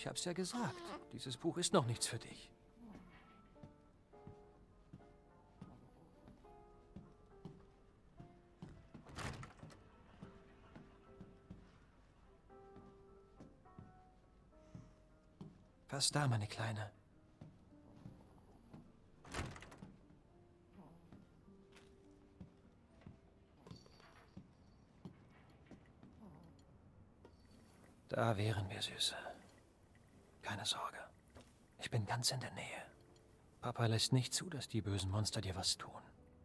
Ich hab's ja gesagt. Dieses Buch ist noch nichts für dich. Fast da, meine Kleine. Da wären wir, Süße. Keine Sorge. Ich bin ganz in der Nähe. Papa lässt nicht zu, dass die bösen Monster dir was tun.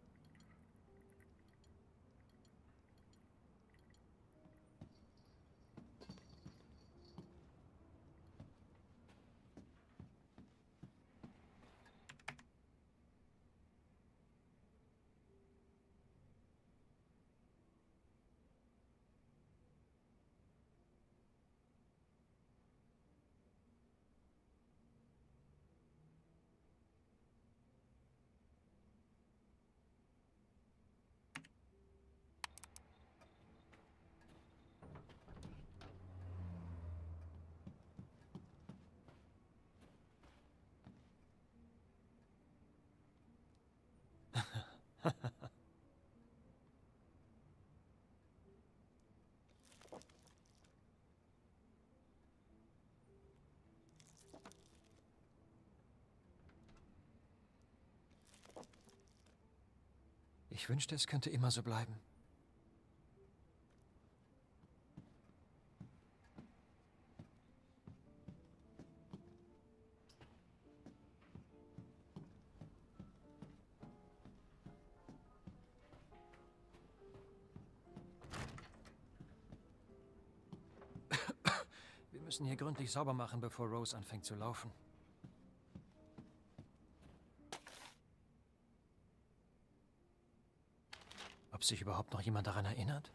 Ich wünschte, es könnte immer so bleiben. Wir müssen hier gründlich sauber machen, bevor Rose anfängt zu laufen. Ob sich überhaupt noch jemand daran erinnert?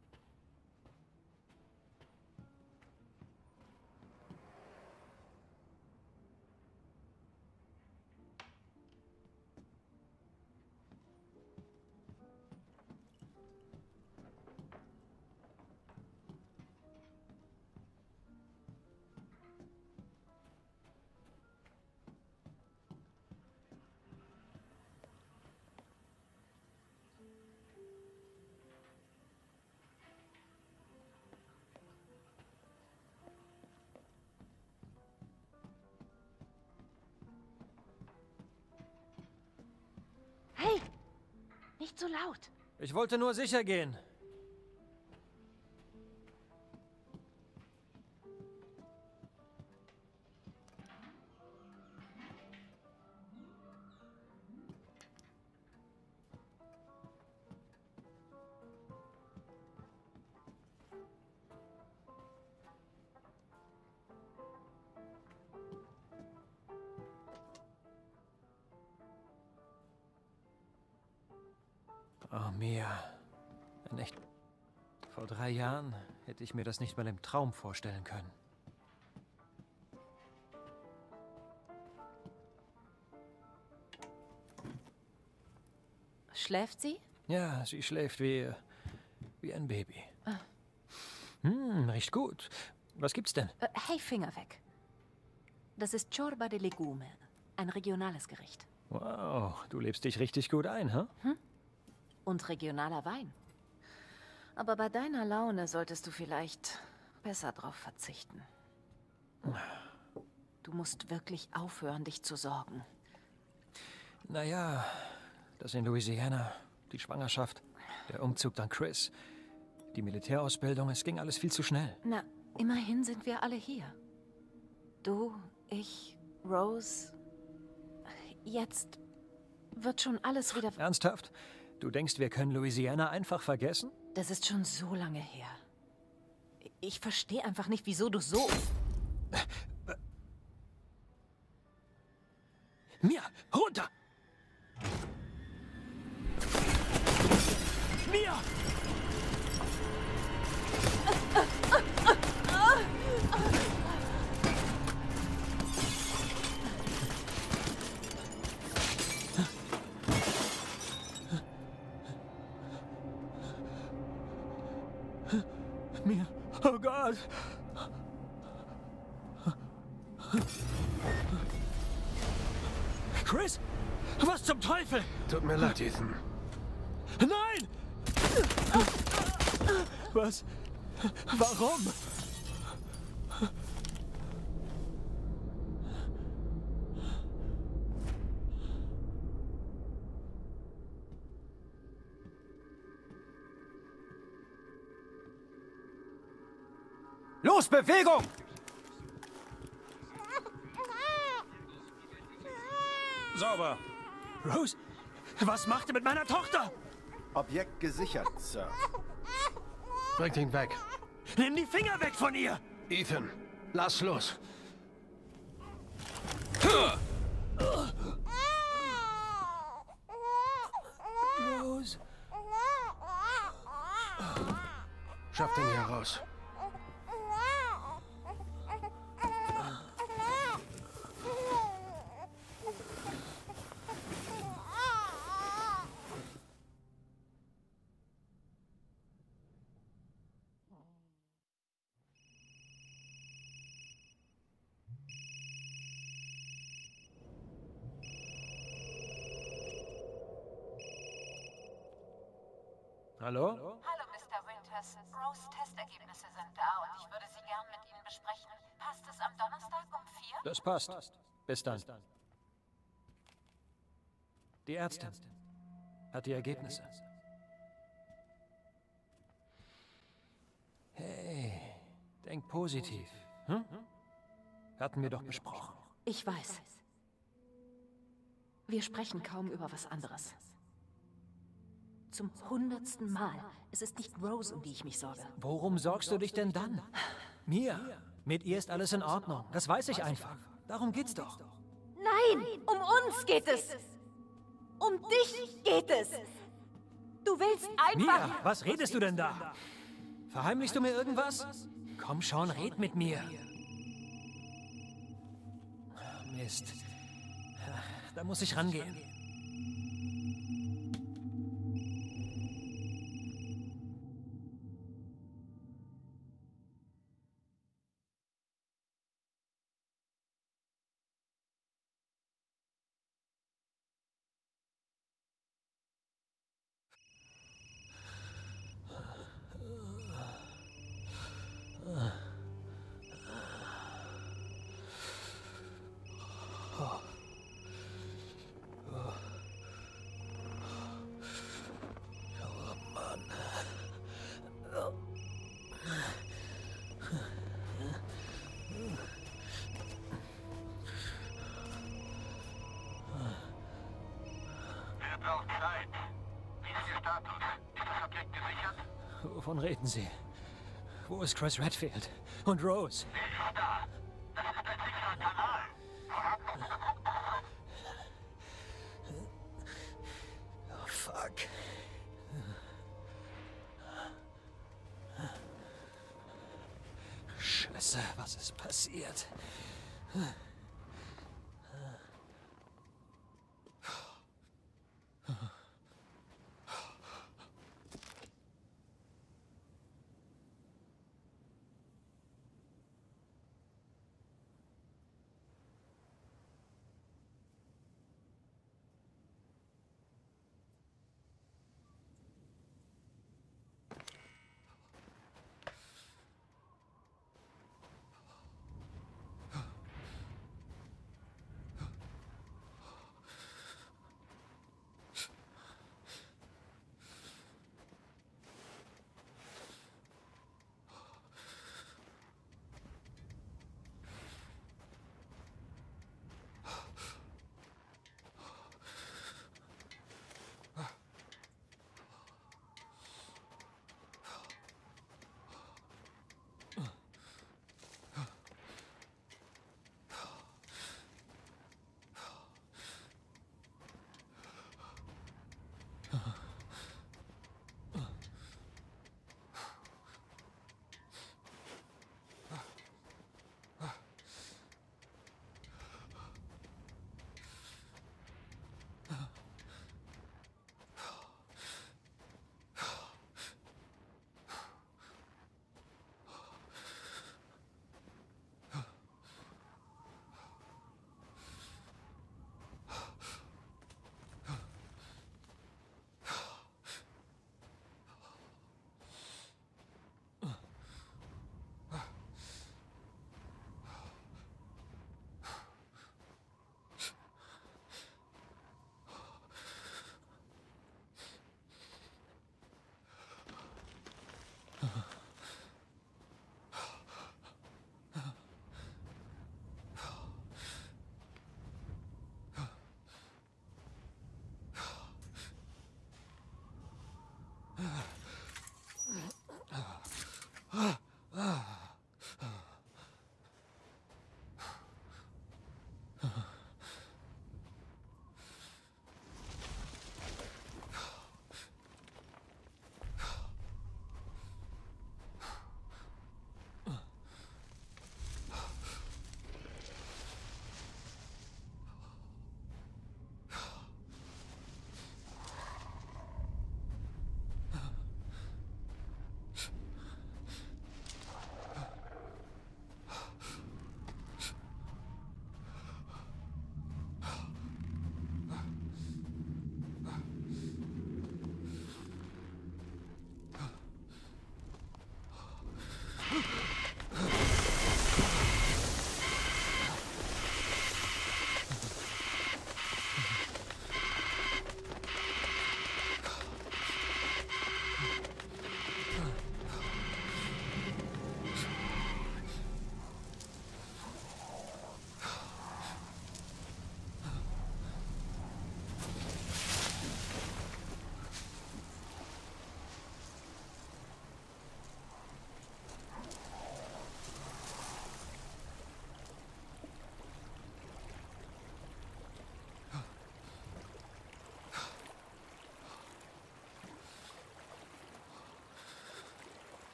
Hey! Nicht so laut. Ich wollte nur sicher gehen. Oh, Mia. Wenn echt... Vor 3 Jahren hätte ich mir das nicht mal im Traum vorstellen können. Schläft sie? Ja, sie schläft wie ein Baby. Ah. Riecht gut. Was gibt's denn? Hey, Finger weg. Das ist Ciorba de Legume. Ein regionales Gericht. Wow, du lebst dich richtig gut ein, hä? Und regionaler Wein. Aber bei deiner Laune solltest du vielleicht besser drauf verzichten. Du musst wirklich aufhören, dich zu sorgen. Naja, das in Louisiana, die Schwangerschaft, der Umzug dann Chris, die Militärausbildung, es ging alles viel zu schnell. Na, immerhin sind wir alle hier. Du, ich, Rose. Jetzt wird schon alles wieder... Ernsthaft? Du denkst, wir können Louisiana einfach vergessen? Das ist schon so lange her. Ich verstehe einfach nicht, wieso du so... Mia, runter! Mia! Mia, oh Gott! Chris? Was zum Teufel? Tut mir leid, Ethan. Nein! Was? Warum? Los, Bewegung! Sauber. Rose, was macht ihr mit meiner Tochter? Objekt gesichert, Sir. Bringt ihn weg. Nimm die Finger weg von ihr! Ethan, lass los. Rose. Schafft ihn hier raus. Hallo? Hallo, Mr. Winters. Rose Testergebnisse sind da und ich würde sie gern mit Ihnen besprechen. Passt es am Donnerstag um 4? Das passt. Bis dann. Die Ärztin hat die Ergebnisse. Hey, denk positiv. Hm? Hatten wir doch besprochen. Ich weiß. Wir sprechen kaum über was anderes. Zum 100. Mal. Es ist nicht Rose, um die ich mich sorge. Worum sorgst du dich denn dann? Mir. Mit ihr ist alles in Ordnung. Das weiß ich einfach. Darum geht's doch. Nein, um uns geht es. Um dich geht es. Du willst einfach... Mia, was redest du denn da? Verheimlichst du mir irgendwas? Komm schon, red mit mir. Mist. Da muss ich rangehen. Wer braucht Zeit? Wie ist Ihr Status? Ist das Objekt gesichert? Wovon reden Sie? Wo ist Chris Redfield? Und Rose? Sie ist da. Das ist ein sicherer Kanal. Oh, fuck. Scheiße, was ist passiert?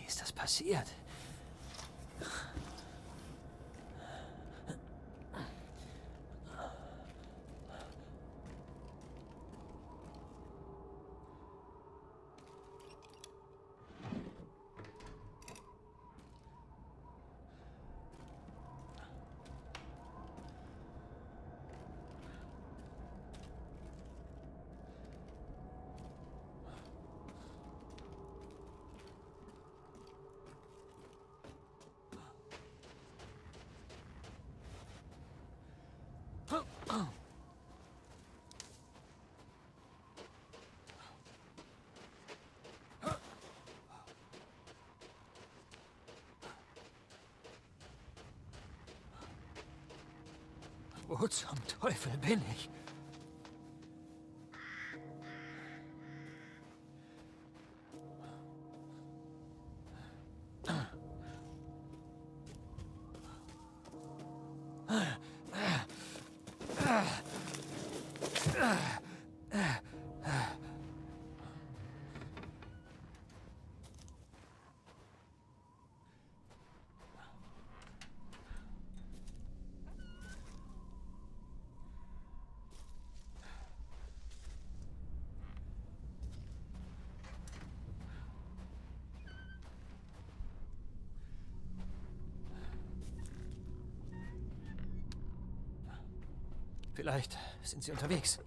ist das passiert? Wo zum Teufel bin ich? Vielleicht sind sie unterwegs.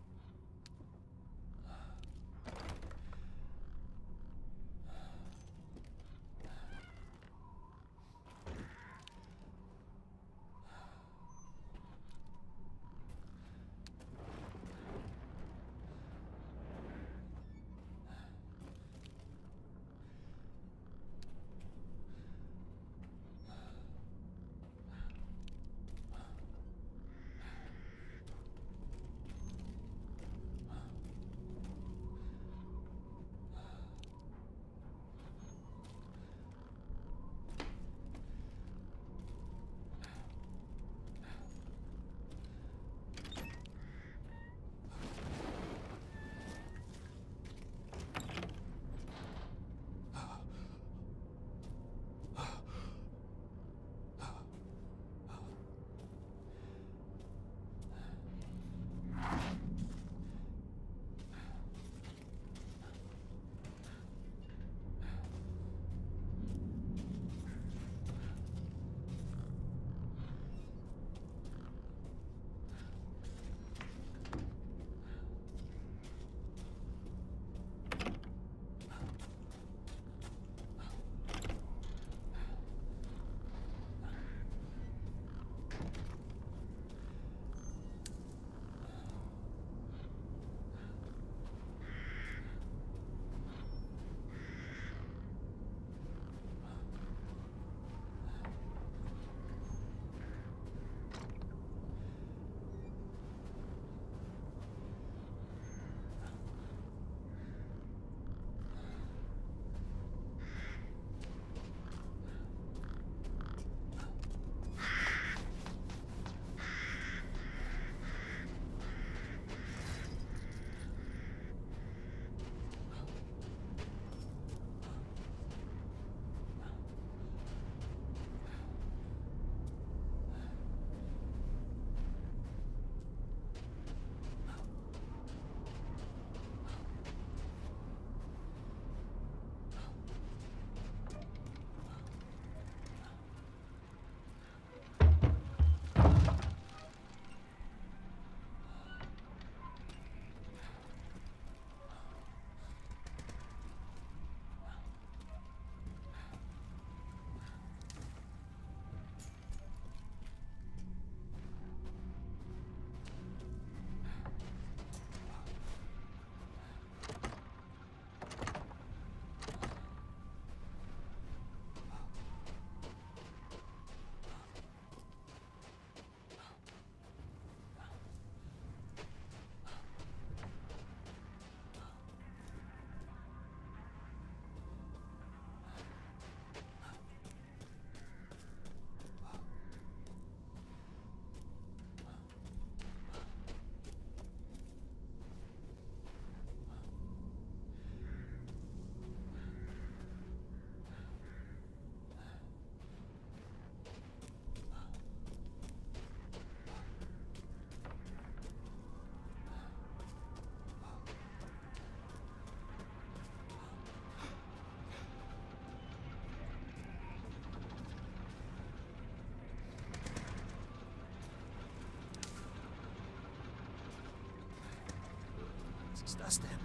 Was ist das denn?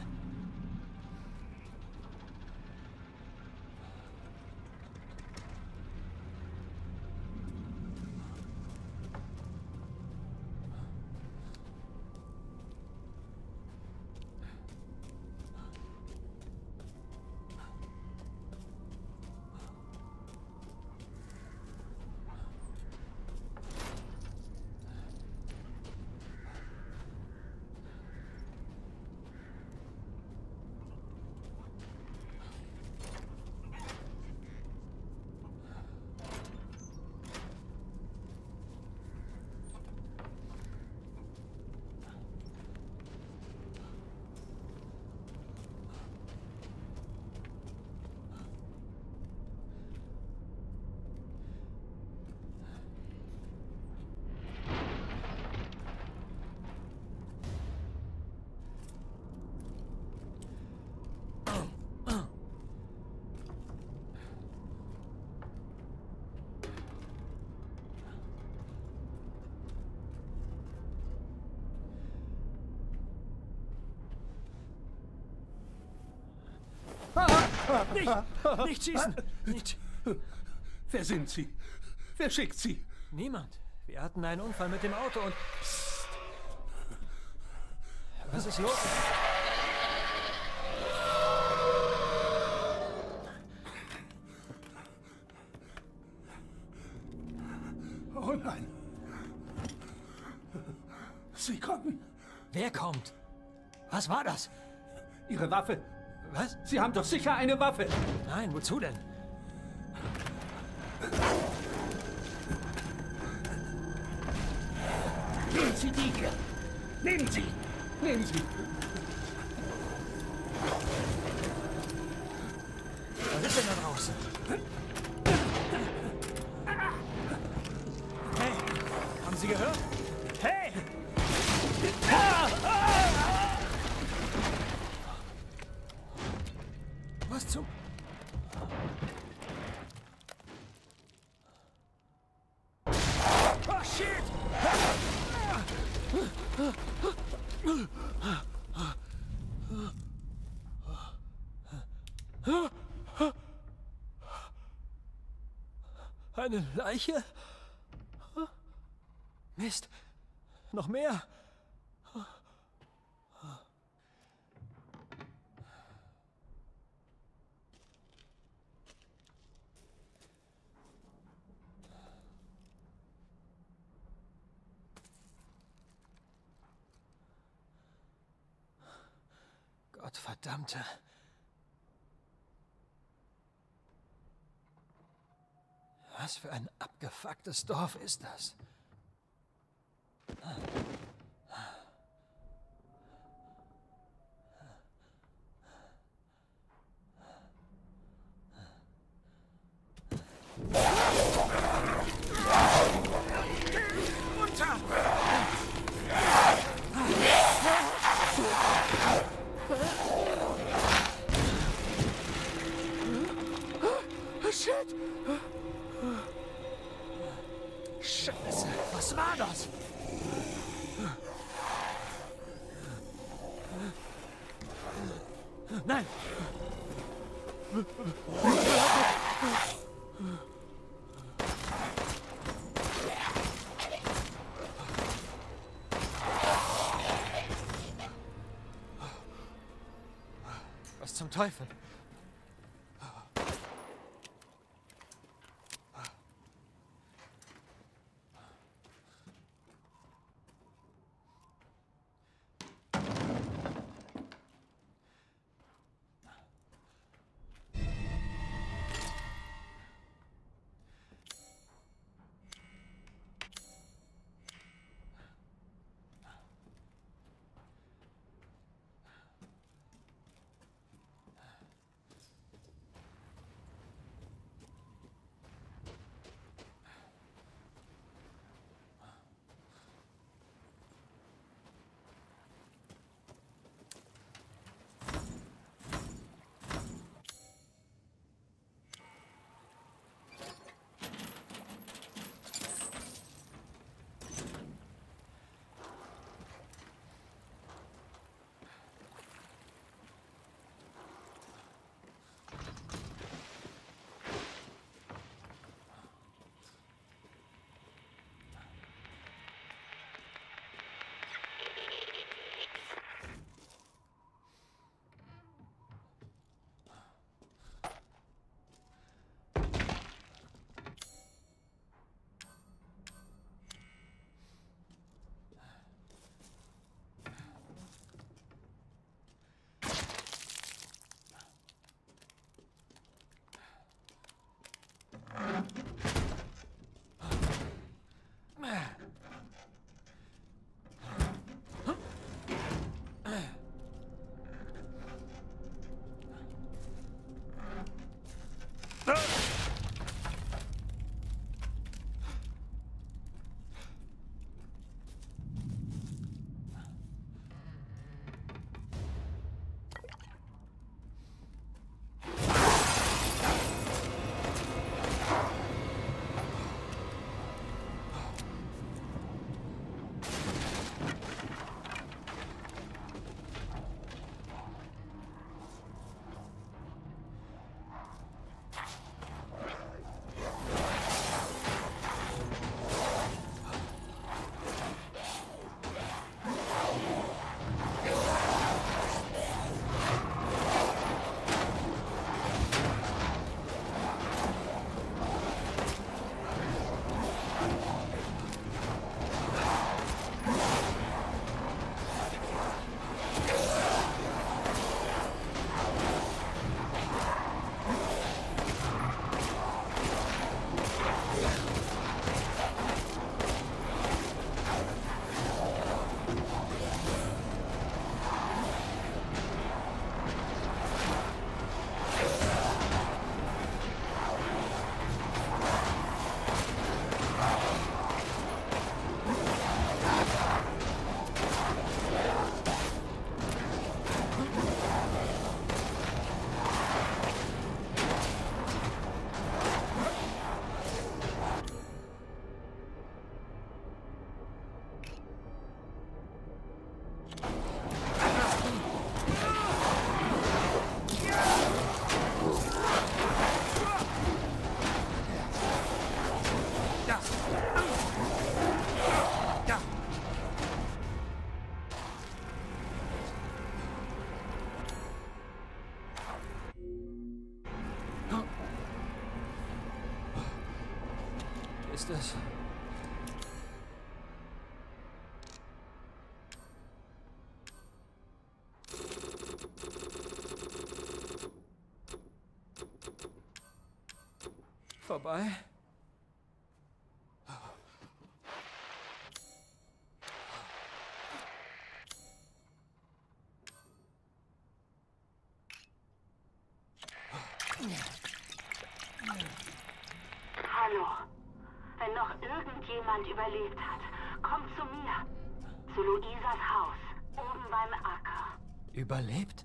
Nicht schießen! Nicht! Wer sind Sie? Wer schickt Sie? Niemand. Wir hatten einen Unfall mit dem Auto und... Psst. Was ist los? Oh nein. Sie kommen. Wer kommt? Was war das? Ihre Waffe. Was? Sie haben doch sicher eine Waffe. Nein, wozu denn? Nehmen Sie die hier. Nehmen Sie. Nehmen Sie. Was ist denn da draußen? Hey, haben Sie gehört? Hey! Was zum... Oh, shit! Eine Leiche? Mist. Noch mehr. Gottverdammte. Was für ein abgefucktes Dorf ist das? Runter! Shit! Scheiße, was war das? Nein! Was zum Teufel? Ist es? Vorbei? Hallo. Wenn noch irgendjemand überlebt hat, kommt zu mir. Zu Luisas Haus. Oben beim Acker. Überlebt?